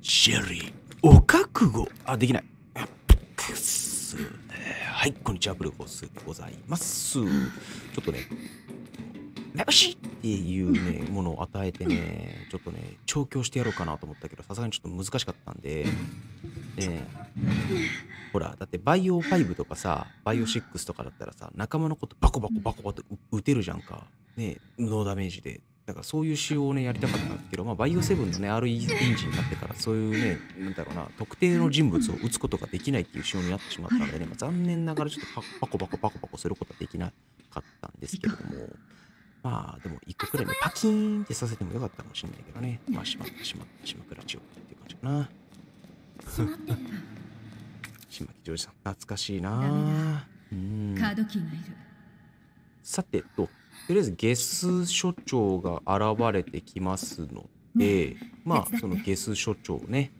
シェリー、お覚悟。あ、できない。くっす。はい、こんにちは、ブルゴスでございます。ちょっとね、めぼしいっていうね、ものを与えてね、ちょっとね、調教してやろうかなと思ったけど、さすがにちょっと難しかったんで、ね、ほら、だってバイオ5とかさ、バイオ6とかだったらさ、仲間のことバコバコバコバコって撃てるじゃんか。ね、無能ダメージで。だからそういう仕様をね、やりたかったんですけど、まあ、バイオ7のね、RE エンジンになってから、そういうね、なんだろうな、特定の人物を撃つことができないっていう仕様になってしまったのでね、まあ、残念ながらちょっとバコバコバコバコすることはできなかったんですけれども、まあ、でも一個くらいね、パキーンってさせてもよかったかもしれないけどね。まあ、しまったしまったしまくらちよっていう感じかな。 閉まってる。 島木ジョージさん、懐かしいなダメだ。 ぁ。 カードキーがいる。 さてとりあえずゲス所長が現れてきますので、まあそのゲス所長ね、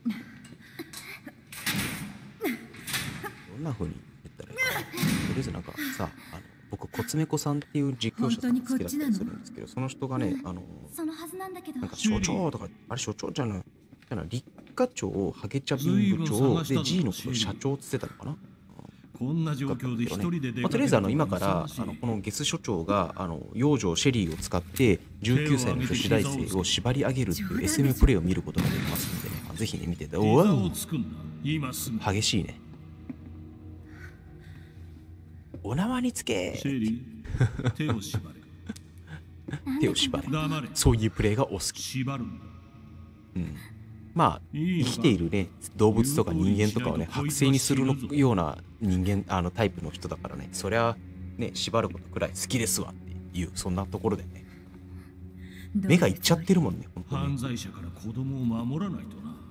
どんな風に言ったらいいかな。とりあえずなんかさ、僕コツメコさんっていう実況者さんが好きだったりするんですけど、その人がね、 そのはずなんだけど。 なんか所長とか、あれ所長じゃない、立課長、ハゲチャビン部長で G のこと社長っつってたのかな。 こんな状況で一人で出かけるとりあえず今からこのゲス所長が幼女シェリーを使って19歳の女子大生を縛り上げるっていう SM プレイを見ることができますので、ね、ぜひね見てて。おわ激しいね。お縄につけシェリー、手を縛れ。 手を縛れ。 黙れ。 そういうプレイがお好き。 縛るんだ。 まあ生きているね動物とか人間とかをね剥製にするような人間タイプの人だからね、そりゃね縛ることくらい好きですわっていう、そんなところでね目がいっちゃってるもんね。本当に犯罪者から子供を守らないとな。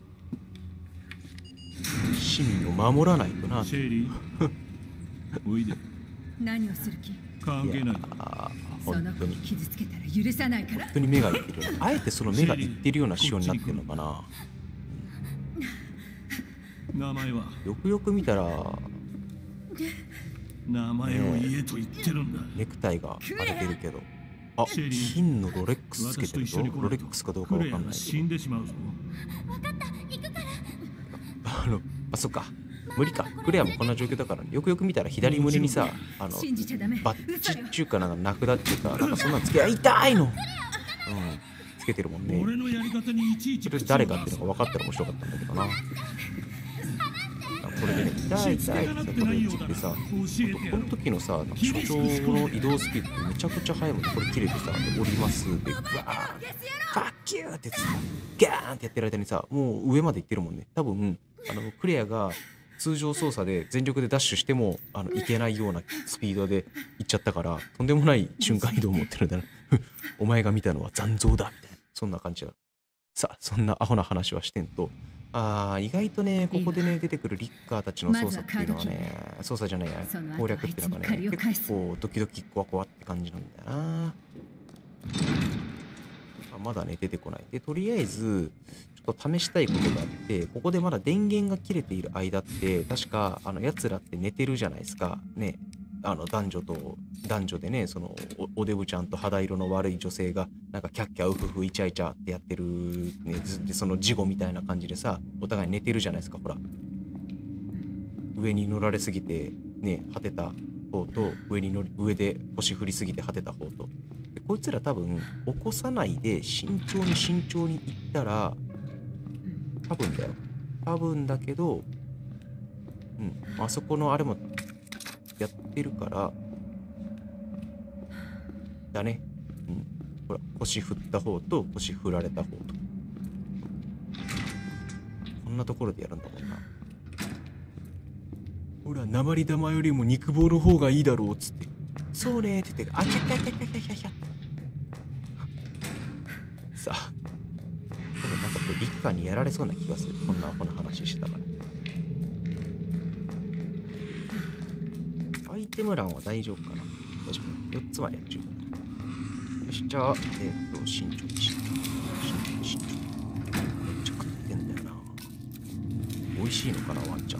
市民を守らないとな。 シェリー、おいで。 何をする気？ 関係ない。 本当に傷つけたら許さないから。 本当に目がいってる。あえてその目がいってるような仕様になってるのかな。 名前はよくよく見たら名前を言えと言ってるんだ。 ネクタイが荒れてるけど、あ、金のロレックスつけてるぞ。ロレックスかどうかわかんないけど。 死んでしまうぞ。 分かった、行くから。 そっか。無理か。クレアもこんな状況だから、ね、よくよく見たら左胸にさ、バッチっちゅうかなんか名札っていうか、なんかそんなのつけ、あ、痛いの、つけてるもんね。 俺のやり方にいちいちそれ誰かっていうのが分かったら面白かったんだけどな。これでね、痛い痛いってこれ言ってさ、この時のさ、所長の移動スピードってめちゃくちゃ速いもんね。これ切れてさ、降りますで、ガーン、ファッキューってガーンってやってる間にさ、もう上まで行ってるもんね。多分、クレアが通常操作で全力でダッシュしてもいけないようなスピードで行っちゃったから、とんでもない瞬間移動を持ってるんだな。お前が見たのは残像だみたいな、そんな感じだ。さあ、そんなアホな話はしてんと、意外とね、ここでね出てくるリッカーたちの操作っていうのはね、操作じゃないや、攻略っていうのがね、結構ドキドキコワコワって感じなんだよな。まだね出てこない。で、とりあえずちょっと試したいことがあって、ここでまだ電源が切れている間って確か奴らって寝てるじゃないですかね。男女でね、そのおデブちゃんと肌色の悪い女性がなんかキャッキャウフフイチャイチャってやってるね、でその事後みたいな感じでさ、お互い寝てるじゃないですか。ほら、上に乗られすぎてね果てた方と、上で腰振りすぎて果てた方と、でこいつら多分起こさないで慎重に慎重にいったら、多分だけど、あそこのあれもやってるからだね。ほら、腰振った方と腰振られた方と、こんなところでやるんだもんな。ほら、鉛玉よりも肉棒の方がいいだろうっつって、そうねって言って、あちゃちゃちゃちゃちゃちゃさあ、なんかこれリッカーにやられそうな気がする。こんなアホな話してたから。アイテム欄は大丈夫かな。大丈夫。4つまでやっちゃう。よし、じゃあ、慎重に慎重に。めっちゃ食ってんだよな。美味しいのかな、ワンちゃんって。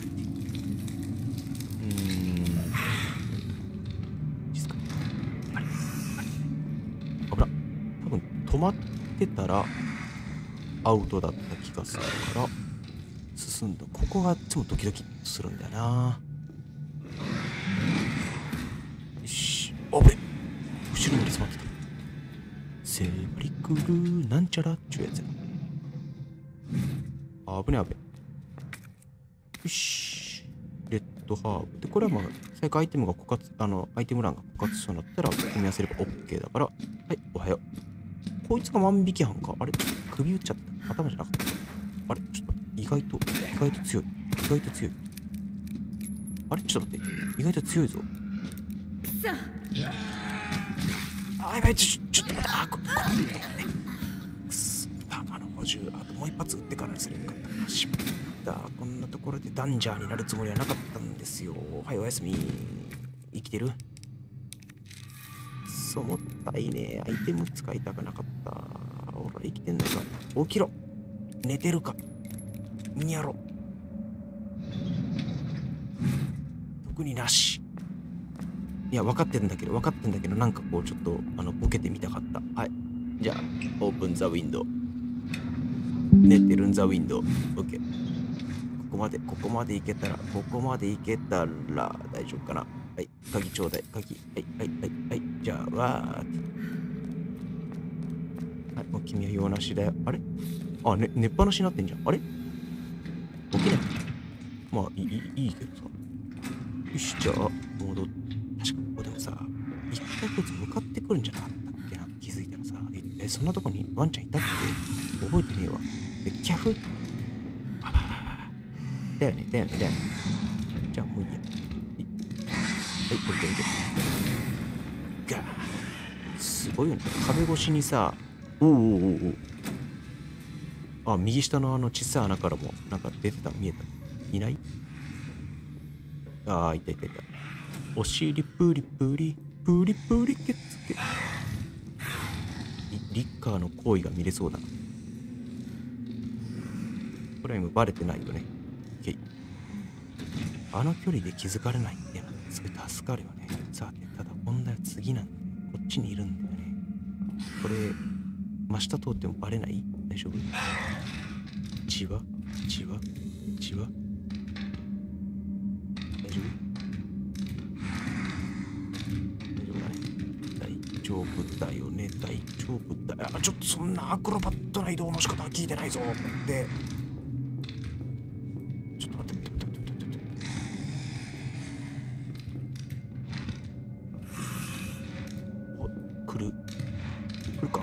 ですか。あれ危な。多分止まってたら、 アウトだった気がするから進んだ。ここがいつもドキドキするんだよな。よし、あべ、後ろに詰まってた。セーブリクルなんちゃらっちゅうやつや。あぶねあべ。よし、レッドハーブで、これはまあ最悪アイテムが枯渇、アイテム欄が枯渇しそうになったら組み合わせれば OK だから。はい、おはよう。こいつが万引き犯か。あれ、首打っちゃった。頭じゃなかった。あれ、ちょっと意外と強い。意外と強い。あれ、ちょっと待って。意外と強いぞ。 さあ、やばい、ちょっと待って。あ、これくす、弾の補充、あともう一発撃ってからにすればよかったな。しまった。こんなところでダンジャーになるつもりはなかったんですよ。はい、おやすみ。生きてる？そう、もったいねえ。アイテム使いたくなかった。ほら、生きてんのか。起きろ。寝てるか。にやろ。特になし。いや、分かってんだけど、なんかこう、ちょっと、ボケてみたかった。はい。じゃあ、オープンザウィンドウ。寝てるんザウィンドウ。オッケー。ここまで行けたら、大丈夫かな。はい、鍵ちょうだい。鍵。はい。じゃあ、わーって。はい、もう君は用なしだよ。あれ？あ、寝っぱなしになってんじゃん。あれ？起きない。まあ、いいけどさ。よし、じゃあ、戻って。確かここでもさ、一回こいつ向かってくるんじゃなかったっけな。気づいたらさ、そんなとこにワンちゃんいたって覚えてねえわ。キャフだよね。じゃあもういいや。はい、これで。ガー。すごいよね。壁越しにさ、お。あ、右下の小さい穴からもなんか出てた、見えた。いない？ああ、いた。お尻プリプリケツケ。リッカーの行為が見れそうだな。これは今バレてないよね。あの距離で気づかれないっていうのはすごい助かるよね。さて、ただ問題は次なんだよ。こっちにいるんだよね。これ、真下通ってもバレない？大丈夫？じわ大丈夫？大丈夫だよね。あ、ちょっとそんなアクロバットな移動の仕方は聞いてないぞ。で、ちょっと待って。来るか。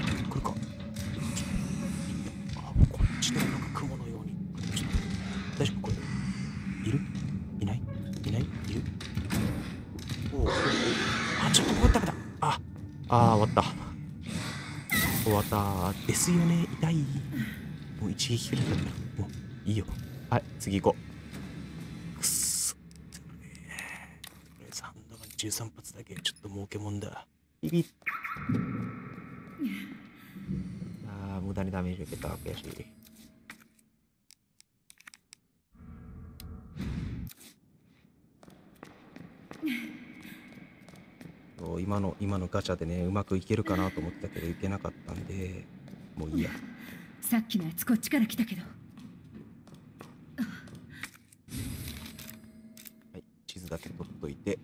あ、こっちでなんか雲のように。大丈夫？これいる？いない？いる？お。あ、ちょっとダメだ。終わったですよね。痛い。もう一撃くらいだったらもういいよ。はい、次行こう。くっそ。とりあえずハンドガン13発だけちょっと儲けもんだ。ビビッ。無駄にダメージ受けた。悔しい。今のガチャでね、うまくいけるかなと思ったけどいけなかったんで、もういいや。 さっきのやつこっちから来たけど。 はい、地図だけ取っといて。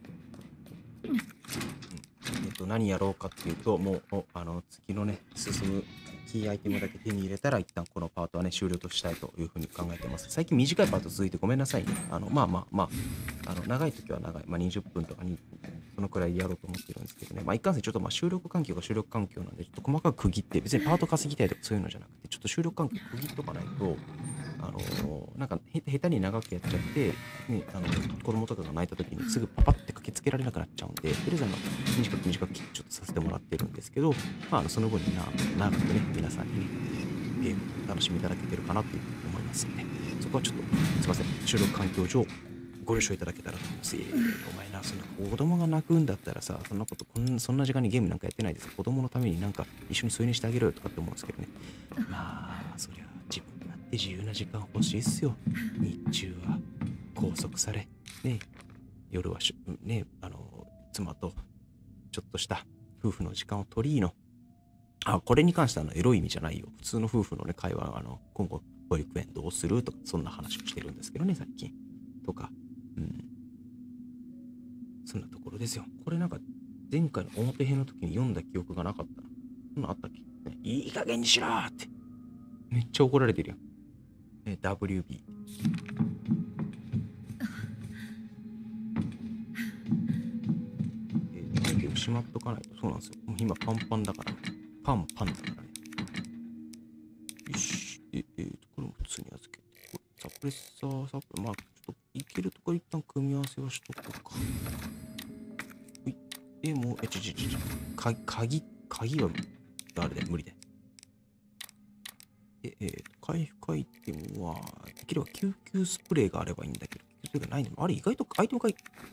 何やろうかっていうと、もう次のね、進むキーアイテムだけ手に入れたら、一旦このパートはね、終了としたいというふうに考えてます。最近短いパート続いてごめんなさいね。長い時は長い。20分とかに、そのくらいやろうと思ってるんですけどね。一貫性ちょっと収録環境が収録環境なんで、ちょっと細かく区切って、別にパート稼ぎたいとかそういうのじゃなくて、ちょっと収録環境区切っとかないと、なんか下手に長くやっちゃって、ね、子供とかが泣いた時にすぐパパって駆けつけられなくなっちゃうんで、とりあえず短くちょっとさせてもらってるんですけど、その分に長くね、皆さんにね、ゲームを楽しみいただけてるかなというふうに思いますんで、そこはちょっとすいません、収録環境上ご了承いただけたらと思います。お前な、そんな子供が泣くんだったらさ、そんな時間にゲームなんかやってないです。子供のためになんか一緒に添い寝してあげろよとかって思うんですけどね。そりゃ自分だって自由な時間欲しいっすよ。日中は拘束され、ね、夜はね、妻とちょっとした夫婦の時間を取りの。 あ、これに関してはエロい意味じゃないよ。普通の夫婦のね、会話、今後保育園どうするとか、そんな話をしてるんですけどね、最近。とか、そんなところですよ。これなんか、前回の表編の時に読んだ記憶がなかったな。そんなあったっけ、いい加減にしろーって。めっちゃ怒られてるやん。WB。しまっとかないと。そうなんですよ。もう今パンパンだから。パンだからね。よし。これも普通に預けて。サプレッサー、まあ、ちょっといけるところ一旦組み合わせはしとこうか。でもう、鍵は、あれで無理で。回復アイテムは、できれば救急スプレーがあればいいんだけど、救急スプレーがないんでも、あれ意外とアイテム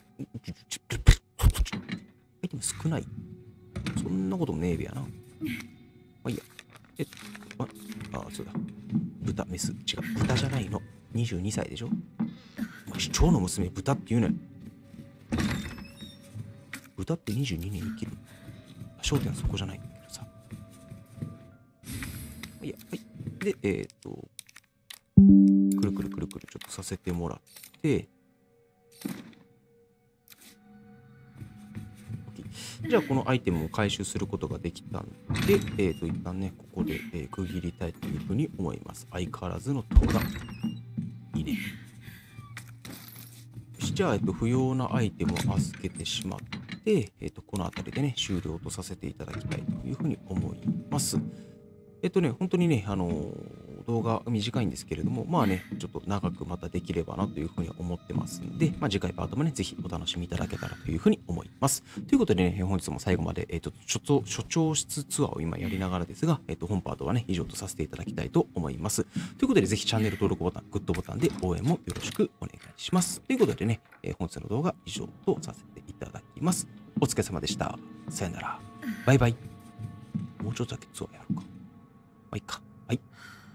アイテム少ない。そんなこともねえべやな。まあいいや。そうだ。豚、メス。違う。豚じゃないの。22歳でしょ。市長の娘、豚って言うねん。豚って22年生きる。焦点はそこじゃないんだけどさ。いや、はい。で、くるくるちょっとさせてもらって、じゃあこのアイテムを回収することができたんで、一旦ね、ここで、区切りたいというふうに思います。相変わらずの塔がいいね。よし、じゃあ、不要なアイテムを預けてしまって、この辺りでね、終了とさせていただきたいというふうに思います。本当にね、動画短いんですけれども、まあね、ちょっと長くまたできればなというふうに思ってますんで、まあ次回パートもね、ぜひお楽しみいただけたらというふうに思います。ということでね、本日も最後まで、所長室ツアーを今やりながらですが、本パートはね、以上とさせていただきたいと思います。ということで、ぜひチャンネル登録ボタン、グッドボタンで応援もよろしくお願いします。ということでね、本日の動画以上とさせていただきます。お疲れ様でした。さよなら。バイバイ。もうちょっとだけツアーやろうか。まあいいか。はい。